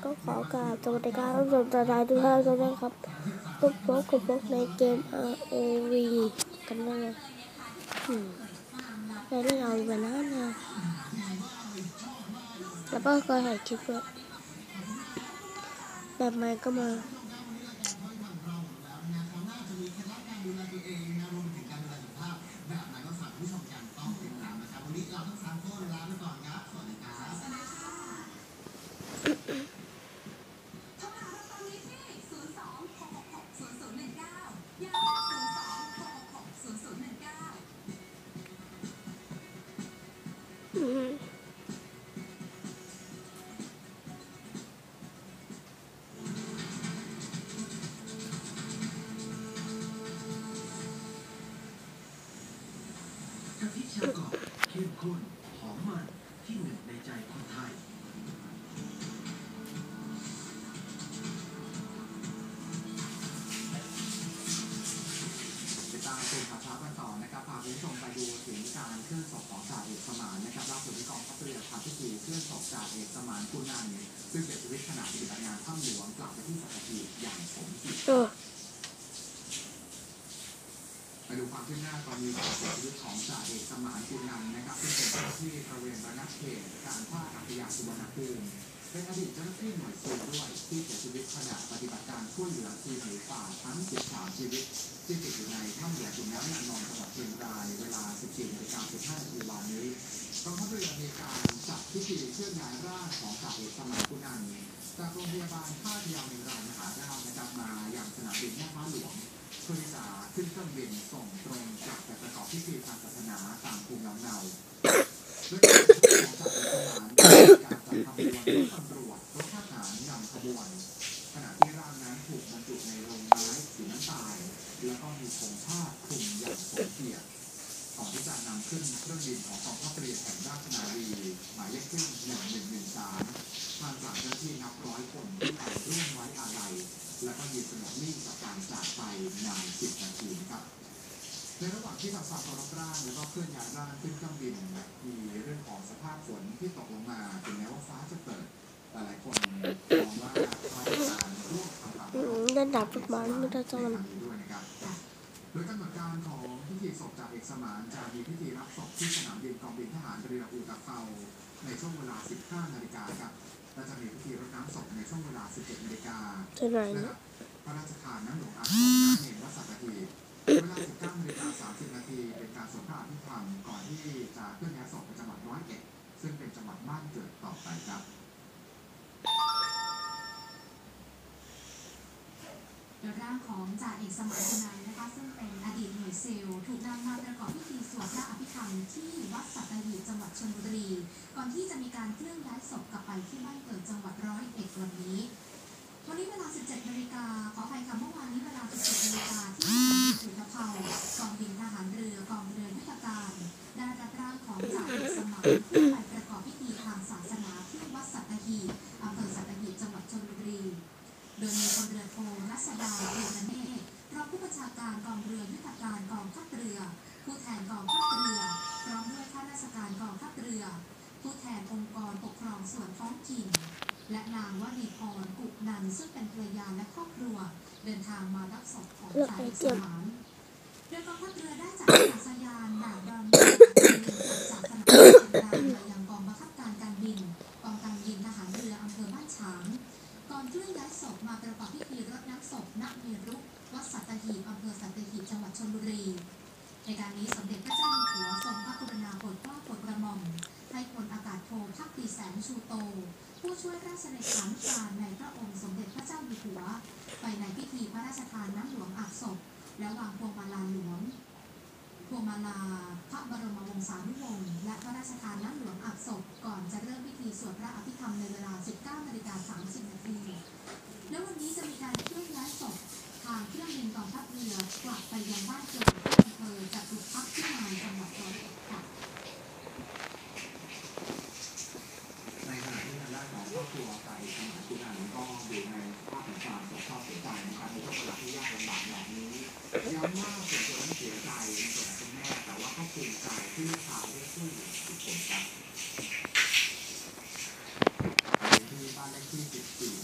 ก็ขอกราบสวัสดีครับทุกท่านทุกท่านด้วยครับพบกับพวกในเกม ROV กันนะในเรื่องเอาไปนะแล้วก็ถ่ายคลิปด้วยแบบใหม่ก็มากะทิชาวเกาะเข้มข้นหอมมันที่หนึ่งในใจคนไทยติดตามชมข่าวเช้ากันต่อนะครับพาคุณผู้ชมไปดูถึงการเคลื่อนศพของจ่าเอกสมานนะครับล่าสุดที่กองทัพเรือทำพิธีเคลื่อนศพจ่าเอกสมานกุนันท์ซึ่งเสียชีวิตขณะปฏิบัติงานถ้ำหลวงกลับไปที่สัตหีบอย่างสมเกียรติไปดูความคืบหน้ากรณีการเสียชีวิตของจ่าเอกสมานกุนันท์นะครับซึ่งเป็นเจ้าหน้าที่บริเวณระงับเหตุการท่าอากาศยานสุวรรณภูมิเป็นอดีตเจ้าหน้าที่หน่วยซิลด้วยที่เสียชีวิตขณะปฏิบัติการช่วยเหลือทีมหมูป่าทั้ง13ชีวิตที่ติดอยู่ในถ้ำหลวงขุนน้ำนางนอนจังหวัดเชียงรายเวลา 14:15 น.วันนี้กองทัพเรือมีการจัดพิธีเคลื่อนย้ายร่างของจ่าเอกสมานกุนันท์จากโรงพยาบาลท่าพระยาเมรุมหาราชนะครับมายังสนามบินแม่ฟ้าหลวงเพื่อที่จะขึ้นเครื่องบินส่งตรงกลับไปประกอบพิธีทางศาสนาตามภูมิลำเนาโดยการของจ่าเอกสมานการจัดขบวนรถตำรวจรถทหารนำขบวนขณะที่ร่างนั้นถูกบรรจุในโรงไม้สีน้ำตาลแล้วก็มีธงชาติคลุมอย่างสมเกียรติก่อนที่จะนำขึ้นเครื่องบินของกองทัพเรือแห่งราชนาวีหมายเลขเครื่อง1113ท่ามกลางเจ้าหน้าที่นับร้อยคนที่ไปร่วมไว้อาลัยและก็ยืนสงบนิ่งกับการจากไปนาน10 นาทีนะครับในระหว่างที่ทำความเคารพร่างแล้วก็เคลื่อนย้ายร่างขึ้นเครื่องบินมีเรื่องของสภาพฝนที่ตกลงมาถึงแม้ว่าฟ้าจะเปิดหลายคนมองว่าคล้ายการร่วมทำตามเล่นดับฟุตบอลไม่ได้จนด้วยนะครับโดยกำหนดการของพิธีศพจ่าเอกสมานจะมีพิธีรับศพที่สนามบินกองบินทหารเรืออุตภเปาในช่วงเวลา 15 นาฬิกาครับและจะมีพิธีรดน้ำศพในช่วงเวลา 17 นาฬิกาและพระราชทานน้ำหลวงอาบศพณเมรุวัดสัตหีบเวลา 19:30 นาทีเป็นการสวดพระอภิธรรมก่อนที่จะเคลื่อนย้ายศพไปจังหวัดร้อยเอ็ดซึ่งเป็นจังหวัดบ้านเกิดต่อไปครับโดยร่างของจ่าเอกสมานกุนันท์นะคะซึ่งเป็นอดีตหน่วยซิลถูกนำมาประกอบพิธีสวดพระอภิธรรมที่วัดสัตหีบจังหวัดชลบุรีก่อนที่จะมีการเคลื่อนย้ายศพกลับไปที่บ้านเกิดจังหวัดร้อยเอ็ดวันนี้เวลา 17 นาฬิกาขออภัยค่ะเมื่อวานนี้เวลา 17 นาฬิกาที่สนามบินอุตภเปากองบินทหารเรือกองเรือยุทธการได้รับร่างของจ่าเอกสมานเพื่อไปประกอบพิธีทางศาสนาที่วัดสัตหีบอำเภอสัตหีบจังหวัดชลบุรีโดยมีพลเรือโทรัศดาเรือนเนตรรองผู้บัญชาการกองเรือยุทธการกองทัพเรือผู้แทนกองทัพเรือพร้อมด้วยข้าราชการกองทัพเรือผู้แทนองค์กรปกครองส่วนท้องถิ่นและนางวลีพรกุนันท์ซึ่งเป็นภรรยาและครอบครัวเดินทางมารับศพของจ่าเอกสมานโดยกองทัพเรือได้จัดอากาศยานด่านดอนเมืองจากสนามบินเชียงรายมายังกองบังคับการการบินกองการบินทหารเรืออำเภอบ้านฉางก่อนเคลื่อนย้ายศพมาประกอบพิธีรดน้ำศพณเมรุวัดสัตหีบอำเภอสัตหีบจังหวัดชลบุรีในการนี้สมเด็จพระเจ้าอยู่หัวทรงพระกรุณาโปรดเกล้าโปรดกระหม่อมให้พลอากาศโทภักดีแสงชูโตผู้ช่วยราชเลขานุการในพระองค์สมเด็จพระเจ้าอยู่หัวไปในพิธีพระราชทานน้ำหลวงอาบศพและวางพวงมาลาหลวงพวงมาลาพระบรมวงศานุวงศ์และพระราชทานน้ำหลวงอาบศพก่อนจะเริ่มพิธีสวดพระอภิธรรมในเวลา 19:30 นาทีและวันนี้จะมีการเคลื่อนย้ายศพทางเครื่องบินกองทัพเรือกลับไปยังบ้านเกิดที่อำเภอจตุรพักษ์พิมานจังหวัดร้อยเอ็ดค่ะในขณะที่ทางด้านของครอบครัวจ่าเอกสมานกุนันท์ก็อยู่ในสภาพของความโศกเศร้าเสียใจนะครับในช่วงเวลาที่ยากลำบากแบบนี้ย้ำว่าส่วนตัวนั้นเสียใจในส่วนของคุณแม่แต่ว่าก็ภูมิใจที่ลูกชายได้ช่วยเหลือทุกคนครับที่บ้านเลขที่ 14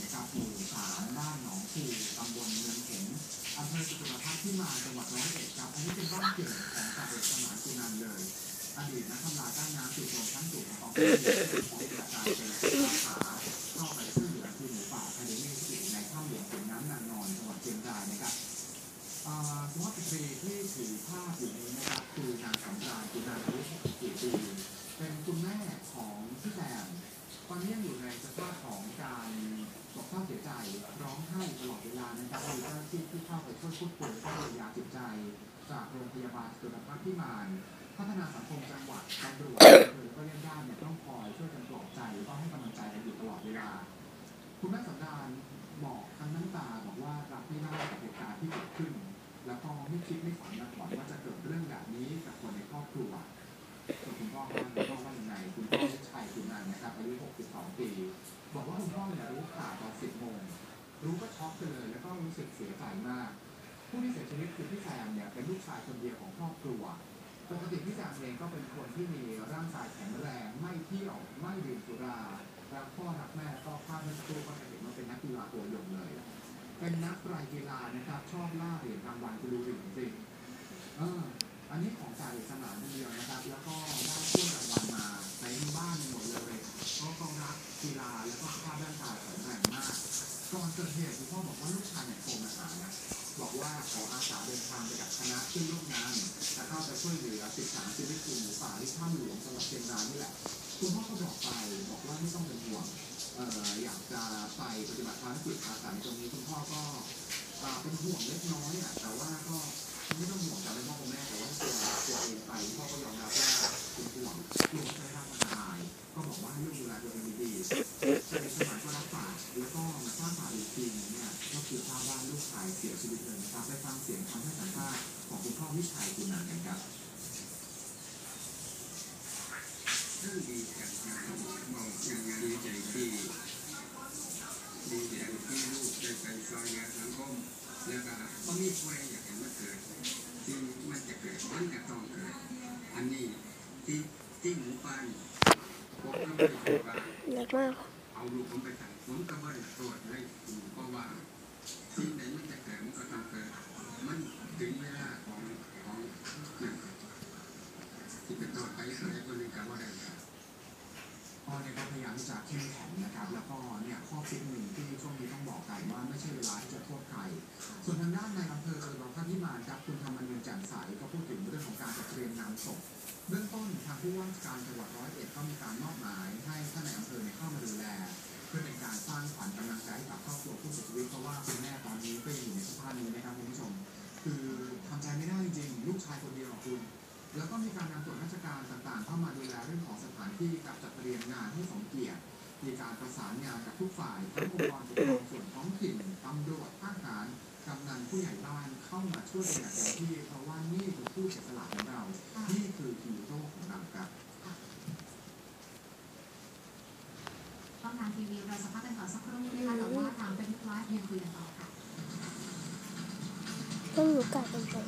ของอาจารย์เป็นอาสาเข้าไปช่วยเหลือทีมหมูป่าอะคาเดมี่ที่อยู่ในถ้ำหลวงขุนน้ำนางนอนจังหวัดเชียงรายนะครับสุภาพสตรีที่ถือภาพอยู่นี้นะครับคือนางสำราญกุณาอายุ64 ปีเป็นคุณแม่ของพี่แซมตอนนี้ยังอยู่ในสภาพของการโศกเศร้าเสียใจร้องไห้ตลอดเวลานะครับมีเจ้าหน้าที่ที่เข้าไปช่วยพูดคุยและเยียวยาจิตใจจากโรงพยาบาลจุฬาภาคพิมานพัฒนาสังคมจังหวัดตำรวจแล้วก็ญาติๆเนี่ยต้องคอยช่วยกันปลอบใจแล้วก็ให้กำลังใจกันอยู่ตลอดเวลาคุณแม่สำราญบอกทั้งน้ำตาบอกว่ารับไม่ได้กับเหตุการณ์ที่เกิดขึ้นแล้วก็ไม่คิดไม่ฝันมาก่อนว่าจะเกิดเรื่องแบบนี้กับคนในครอบครัวส่วนคุณพ่อว่ายังไงคุณพ่อวิชัยคุณนันนะครับอายุ62 ปีบอกว่าคุณพ่อเนี่ยรู้ข่าวตอน10 โมงรู้ก็ช็อกไปเลยแล้วก็รู้สึกเสียใจมากผู้ที่เสียชีวิตคือพี่แซมเนี่ยเป็นลูกชายคนเดียวของครอบครัวปกติพี่แซมเองก็เป็นคนที่มีร่างกายแข็งแรงไม่เที่ยวไม่ดื่มสุรารักพ่อรักแม่ก็ภาพเมื่อสักครู่ก็จะเห็นว่าเป็นนักกีฬาตัวยงเลยเป็นนักไตรกีฬานะครับชอบล่าเหรียญรางวัลคือดูเหรียญจริงอันนี้ของจ่าเอกสมานคนเดียวนะครับแล้วก็ได้ถ้วยรางวัลมาในบ้านหมดเลยเพราะเขารักกีฬาแล้วก็สภาพร่างกายแข็งแรงมากก่อนเกิดเหตุคุณพ่อบอกว่าลูกชายเนี่ยโทรมาหานะบอกว่าขออาสาเดินทางไปกับคณะขึ้นร่วมงานจะเข้าไปช่วยเหลือ13 ชีวิตทีมหมูป่าที่ถ้ำหลวงจังหวัดเชียงรายนี่แหละคุณพ่อก็บอกไปบอกว่าไม่ต้องเป็นห่วงอยากจะไปปฏิบัติภารกิจอาสาตรงนี้คุณพ่อก็เป็นห่วงเล็กน้อยอ่ะแต่ว่าก็ไม่ต้องห่วงจากพ่อกับแม่แต่ว่าตัวเองไปพ่อก็ยอมรับว่าเป็นห่วงกลัวจะได้รับอันตรายก็บอกว่าให้ลูกดูแลตัวเองดีๆในสมัยก็รับปากแล้วก็มาสร้างปากอีกทีเนี่ยก็คือทราบว่าลูกชายเสียชีวิตเลยนะครับได้ฟังเสียงคำให้สัมภาษณ์ของคุณพ่อวิชัยคุณนันท์กันครับเรื่องดีใจบอกอย่างดีใจที่ดีใจที่ลูกได้ไปซอยงานสังคมแล้วก็ไม่มีใครอยากเห็นมันเกิดที่มันจะเกิดมันจะต้องเกิดอันนี้ที่หมูป่าผมก็ไม่ได้ว่าเล็กมากเอาลูกผมไปสั่งผมก็ไม่ได้ตรวจเลยเพราะว่าสิ่งไหนมันจะเกิดมันก็ต้องเกิดมันถึงเวลาของนั่นที่เป็นต่อไปอะไรก็เลยกล่าวว่าได้พ่อเนี่ยก็พยายามที่จะเข้มแข็งนะครับแล้วก็เนี่ยข้อคิดหนึ่งที่ช่วงนี้ต้องบอกกันว่าไม่ใช่เวลาที่จะโทษใครส่วนทางด้านในอำเภอหนองพระพิมานครับคุณธรรมนันท์แจ่มใสก็พูดถึงเรื่องของการจัดเตรียมงานศพเบื้องต้นทางผู้ว่าราชการจังหวัด101ก็มีการมอบหมายให้ท่านในอำเภอเข้ามาดูแลเพื่อเป็นการสร้างขวัญกำลังใจให้กับครอบครัวผู้เสียชีวิตเพราะว่าคุณแม่ตอนนี้ก็ยังอยู่ในสภาพนี้นะครับคุณผู้ชมคือทำใจไม่ได้จริงๆลูกชายคนเดียวของคุณแล้วก็มีการนำส่วนราชการต่างๆเข้ามาดูแลเรื่องของสถานที่กับจัดเตรียมงานให้สมเกียรติมีการประสานงานกับทุกฝ่ายทั้งองค์กรปกครองส่วนท้องถิ่นตำรวจทหารกำนันผู้ใหญ่บ้านเข้ามาช่วยอย่างเต็มที่เพราะว่านี่คือผู้เสียสละของเรานี่คือฮีโร่ของเราครับต้องทางทีวีเราสัมภาษณ์กันต่อสักครู่นะคะแต่ว่าทางเป็นไลฟ์ยังคุยกันต่อค่ะต้องรู้กัดกันไป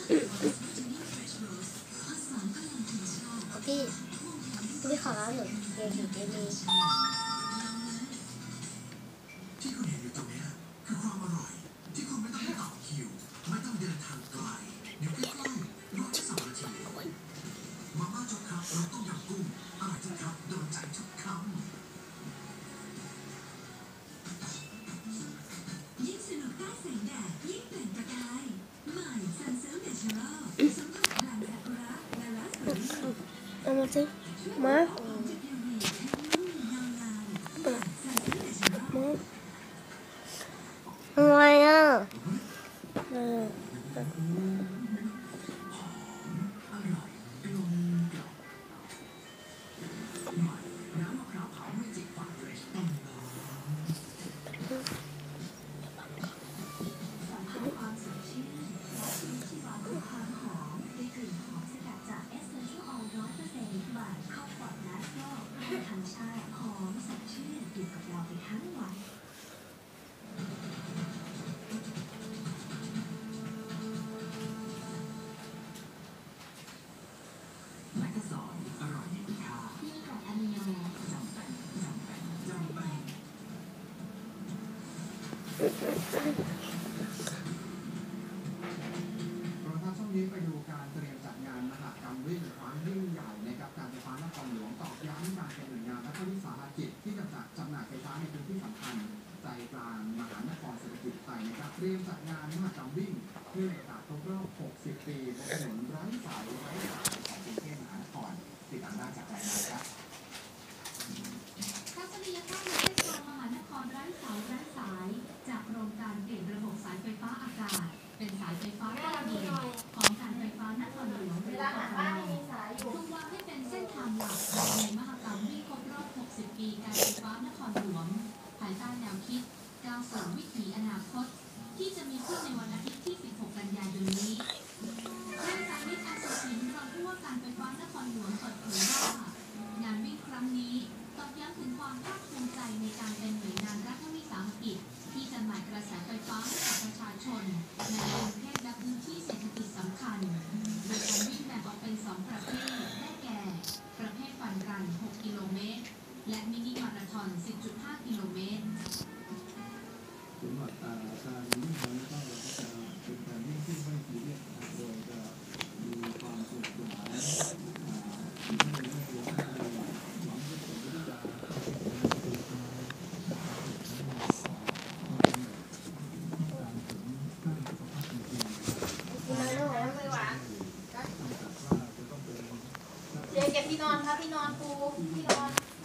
พี่ขอร้านหนึ่งเกมเกมนี้ที่คุณเห็นอยู่ตรงนี้คือความอร่อยที่คุณไม่ต้องไปต่อคิวไม่ต้องเดินทางไกลอยู่ใกล้ๆรอแค่2 นาทีมาม่าจ๊อกครับรสต้มยำกุ้งอร่อยทุกครับโดนใจทุกคำยิ่งสนุกใต้แสงแดดยิ่งเปล่งประกายใหม่ซันเซลเนเชอรัลสัมผัสแบรนด์ซากุระและราสเบอร์รี่เอามาสิมาอะไรอ่ะเราถ้าช่วงนี้ไปดูการเตรียมจัดงานมหกรรมวิ่งครั้งยิ่งใหญ่นะครับการไฟฟ้านครหลวงตอกย้ำการเป็นหน่วยงานและก็วิสาหกิจที่จะจำหน่ายไฟฟ้าในพื้นที่สำคัญใจกลางมหานครเศรษฐกิจไทยนะครับเตรียมจัดงานมหกรรมวิ่งเพื่อในโอกาสครบรอบ 60 ปีบนถนนไร้สายของกรุงเทพมหานครติดตามได้จากรายงานครับทัศนียภาพในเทศบาลมหานครไร้เสาไร้สายจากโครงการเปลี่ยนระบบสายไฟฟ้าอากาศเป็นสายไฟฟ้าต้นเดียวของการไฟฟ้านครหลวงหรือกฟผถูกวางให้เป็นเส้นทางหลักในมหกรรมวิ่งครบรอบ 60 ปีการไฟฟ้านครหลวงภายใต้แนวคิดก้าวสู่วิถีอนาคตที่จะมีขึ้นในวันอาทิตย์ที่ 16 กันยายนนี้นายสานิต อัศวินรองผู้ว่าการไฟฟ้านครหลวงเปิดเผยว่างานวิ่งครั้งนี้ตอกย้ำถึงความภาคภูมิใจในการเป็นหน่วยงานรัฐวิสาหกิจที่จำหน่ายกระแสไฟฟ้าให้กับประชาชนในกรุงเทพและพื้นที่เศรษฐกิจสำคัญโดยการวิ่งแบ่งออกเป็น 2 ประเภทได้แก่ ประเภทฟันรัน 6 กิโลเมตร และมินิมาราธอน 10.5 กิโลเมตรสำหรับการวิ่งครั้งนี้ก็เราก็จะเป็นการวิ่งที่ไม่ซีเรียสนะครับโดยจะมีความสนุกสนานที่ไม่ได้หัวหน้าหวังจะผลที่จะเก็บที่นอนครับที่นอนปูที่นอน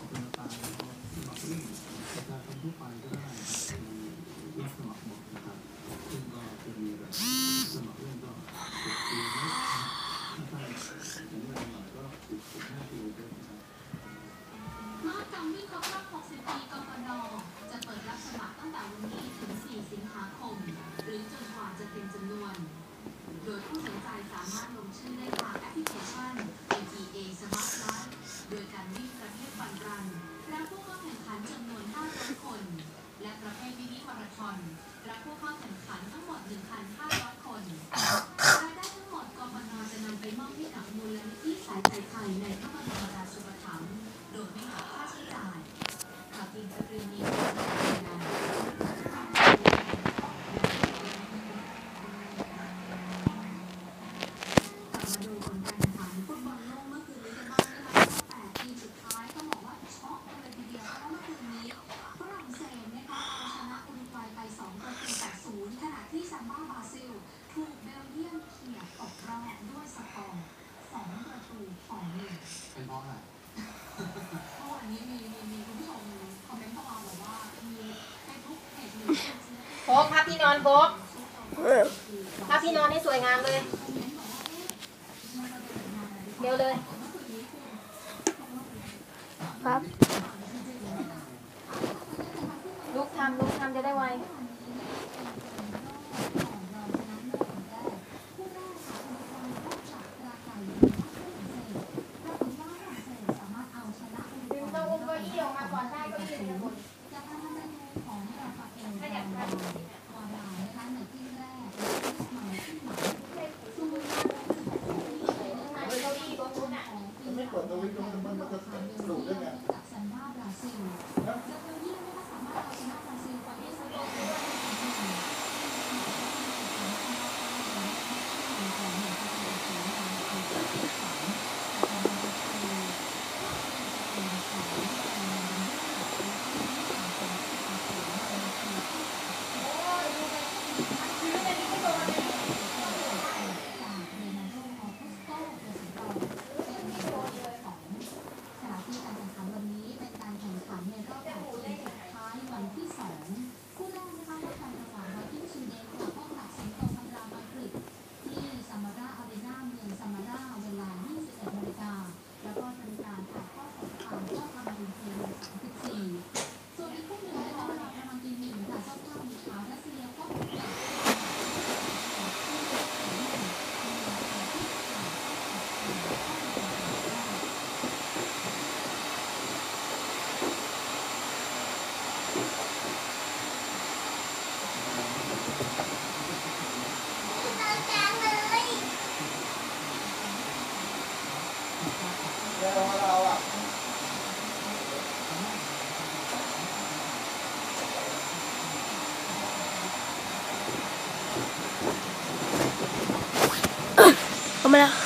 การทำทั่วไปก็ได้รับสมัครหมดนะครับซึ่งก็จะมีแบบสมัครเล่นก็7 ปีนะถ้าแข็งแรงหน่อยก็15 ปีนะครับมหกรรมวิ่งครบรอบ 60 ปีกฟน.จะเปิดรับสมัครตั้งแต่วันนี้ถึง 4 สิงหาคม หรือจนกว่าจะเต็มจำนวน โดยผู้สนใจสามารถลงชื่อได้ทางแอปพลิเคชัน ATA Smart Life โดยการวิ่งประเภทฟันรันรับผู้เข้าแข่งขันจำนวน 500 คน และประเภทมินิมาราธอนรับผู้เข้าแข่งขันทั้งหมด 1,500 คนรายได้ทั้งหมดกฟน.จะนำไปมอบให้กับมูลนิธิสายใจไทยในพระบรมราชูปถัมภ์โดยไม่หักค่าใช้จ่ายข่าวทีมสตรีมีรายงานมาดูผลการแข่งขันฟุตบอลโลกเมื่อคืนนี้กันบ้างนะคะ8 ทีมสุดท้ายต้องบอกว่าช็อกกันเลยทีเดียวเพราะเมื่อคืนนี้ฝรั่งเศสนะคะเอาชนะอุรุกวัยไป2-0ขณะที่ซัมบ้าบราซิลถูกเบลเยียมเขี่ยตกรอบด้วยสกอร์2-1 เป็นเพราะอะไรเมื่อวานนี้มีคุณผู้ชมคอมเมนต์เข้ามาบอกว่ามีเฟซบุ๊กเพจหนึ่งโฟกพับที่นอนโฟกพับที่นอนให้สวยงามเลยเร็วเลยครับลุกทำจะได้ไวต้องอุ้มเก้าอี้ออกมาก่อนได้เก้าอี้เลยจากการทำงานของราฟาเอลถ้าอยากทำวาดานะคะในที่แรกที่มาที่หลังซูมเปิดตัววิดีโอมันจะสรุปได้ไงกับซันดาบราซิลโดยเบลเยียมนะคะสามารถเอาชนะบราซิลไปได้สกอร์เข้ามาแล้ว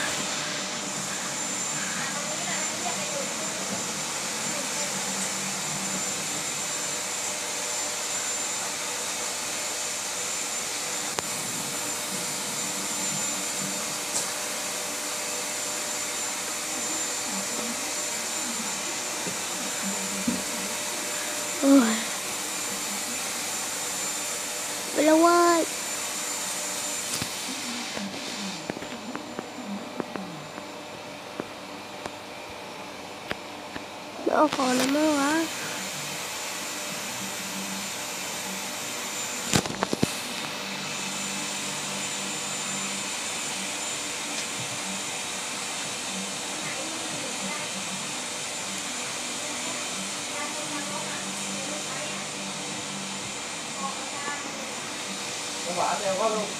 โอ้ยไปแล้วเว้ยไม่เอาของแล้วมั้งวะหวานเนี่ยว่าลูก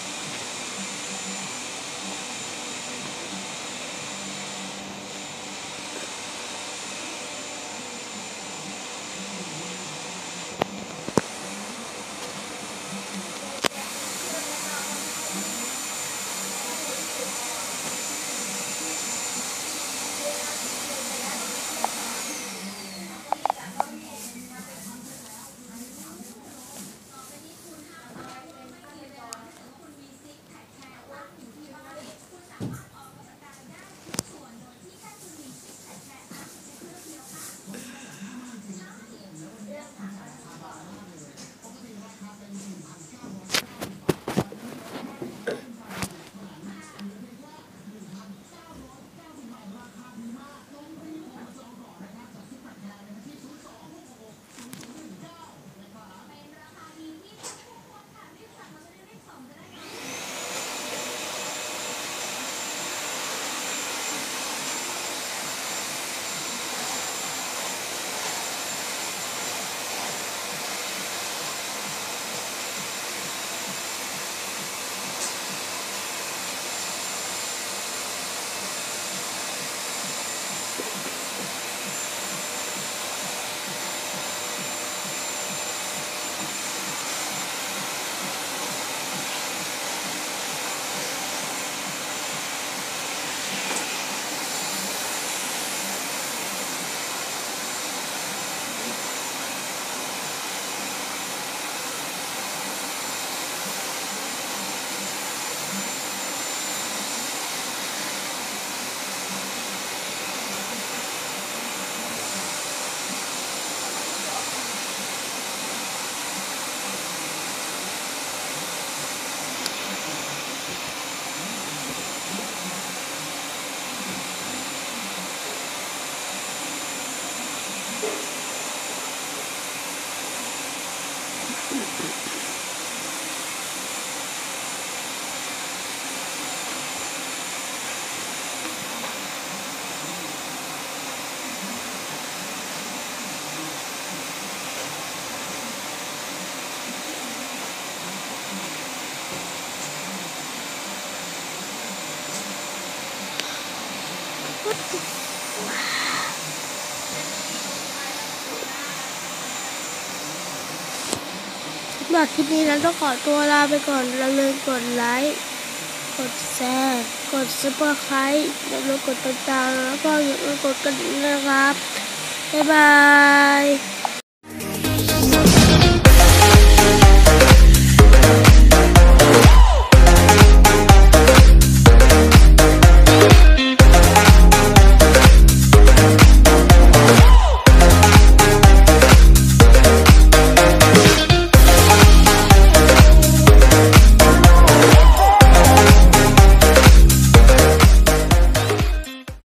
สำหรับคลิปนี้เราต้องขอตัวลาไปก่อนอย่าลืมกดไลค์กดแชร์กดซับสไครต์อย่าลืมกดติดตามแล้วก็อย่าลืมกดกระดิ่งนะครับบ๊ายบาย